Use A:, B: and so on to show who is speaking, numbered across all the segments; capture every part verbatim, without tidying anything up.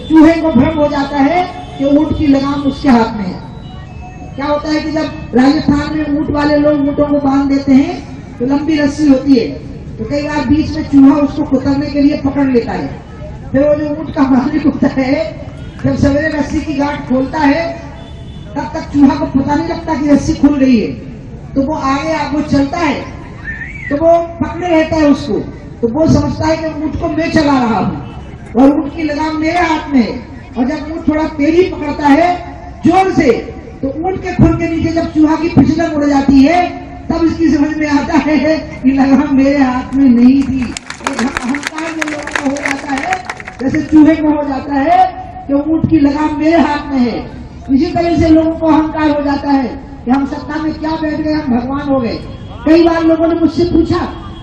A: चूहे को भ्रम हो जाता है कि ऊंट की लगाम उसके हाथ में है। क्या होता है कि जब राजस्थान में ऊंट वाले लोग ऊंटों को बांध देते हैं तो लंबी रस्सी होती है, तो कई बार बीच में चूहा उसको कुतरने के लिए पकड़ लेता है। फिर वो जो ऊंट का मालिक होता है जब सवेरे रस्सी की गांठ खोलता है तब तक चूहा को पता नहीं लगता कि रस्सी खुल गई है, तो वो आगे वो चलता है तो वो पकड़े रहता है उसको, तो वो समझता है कि ऊंट को मैं चला रहा हूँ और ऊंट की लगाम मेरे हाथ में है। और जब ऊंट थोड़ा तेजी पकड़ता है जोर से, तो ऊंट के खुर के नीचे जब चूहा की फिसलन उड़ जाती है तब इसकी समझ में आता है कि लगाम मेरे हाथ में नहीं थी। अहंकार जो लोगों को हो जाता है जैसे चूहे को हो जाता है कि ऊंट की लगाम मेरे हाथ में है, इसी तरह से लोगों को अहंकार हो जाता है कि हम सत्ता में क्या बैठ गए, हम भगवान हो गए। कई बार लोगों ने मुझसे पूछा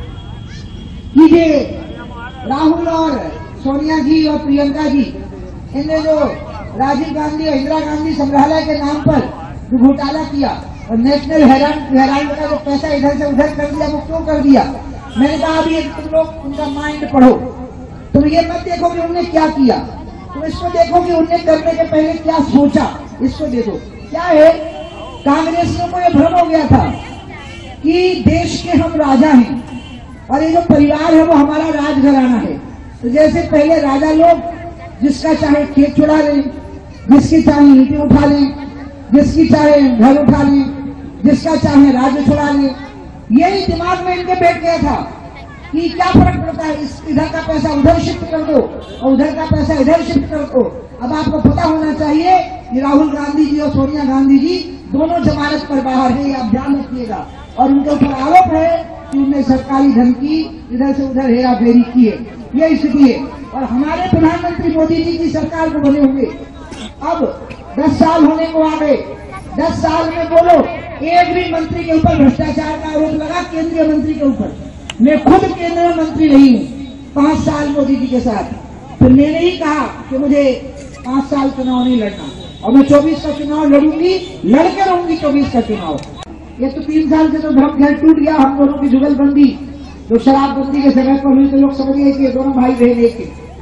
A: कि ये राहुल और सोनिया जी और प्रियंका जी इन्हें जो राजीव गांधी और इंदिरा गांधी संग्रहालय के नाम पर जो घोटाला किया और नेशनल हेराल्ड हेराल्ड का जो पैसा इधर से उधर कर दिया, वो क्यों कर दिया? मैंने कहा अभी तुम लोग उनका माइंड पढ़ो, तुम ये मत देखो कि उन्होंने क्या किया, तुम इसको देखो कि उन्हें करने के पहले क्या सोचा। इसको देखो क्या है, कांग्रेसियों को यह भ्रम हो गया था कि देश के हम राजा हैं और ये जो परिवार है वो हमारा राजघराना है। तो जैसे पहले राजा लोग जिसका चाहे खेत छुड़ा लें, जिसकी चाहे ईंटें उठा लें, जिसकी चाहे घर उठा लें, जिसका चाहे राज्य छुड़ा लें, यही दिमाग में इनके बैठ गया था कि क्या फर्क पड़ता है, इस इधर का पैसा उधर शिफ्ट कर दो और उधर का पैसा इधर शिफ्ट कर दो। अब आपको पता होना चाहिए कि राहुल गांधी जी और सोनिया गांधी जी दोनों जमानत पर बाहर है, आप ध्यान रखिएगा। और उनके ऊपर आरोप है कि उन्होंने सरकारी धन की इधर से उधर हेरा फेरी की है, ये स्थिति है। और हमारे प्रधानमंत्री मोदी जी की सरकार को बने हुए अब दस साल होने को आ गए। दस साल में बोलो एक भी मंत्री के ऊपर भ्रष्टाचार का आरोप लगा, केंद्रीय मंत्री के ऊपर। मैं खुद केंद्रीय मंत्री रही हूँ पांच साल मोदी जी के साथ, फिर मैंने ही कहा कि मुझे पांच साल चुनाव नहीं लड़ना और मैं चौबीस का चुनाव लड़ूंगी, लड़के रहूंगी चौबीस का चुनाव। ये तो तीन साल से तो भ्रम घर टूट गया। हम दोनों की जुगलबंदी जो शराबबंदी के समय पर हुई तो लोग समझ गए कि ये दोनों भाई बहन एक थे।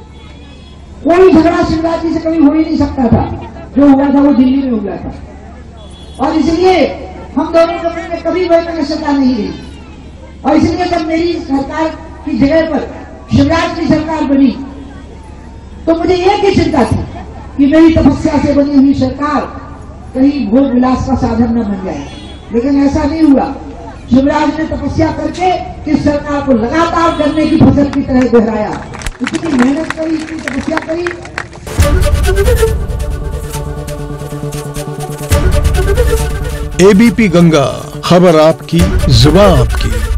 A: कोई झगड़ा शिवराज जी से कभी हो ही नहीं सकता था, जो हुआ था वो दिल्ली में हुआ था। और इसलिए हम दोनों के बीच में कभी वैमनस्यता नहीं रही। और इसलिए जब मेरी सरकार की जगह पर शिवराज की सरकार बनी तो मुझे एक ही चिंता थी कि मेरी तपस्या से बनी हुई सरकार कहीं भोग विलास का साधन न बन जाए, लेकिन ऐसा नहीं हुआ। शिवराज ने तपस्या करके इस सरकार को लगातार गन्ने की फसल की तरह दोहराया, इतनी मेहनत करी, इतनी तपस्या करी।
B: एबीपी गंगा, खबर आपकी, जुबान आपकी।